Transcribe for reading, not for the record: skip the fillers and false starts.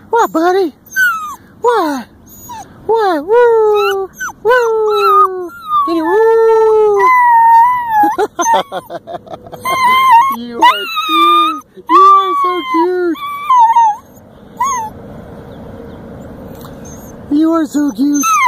What, buddy? What? What? Woo! Woo! Can you woo? You are cute. You are so cute. You are so cute.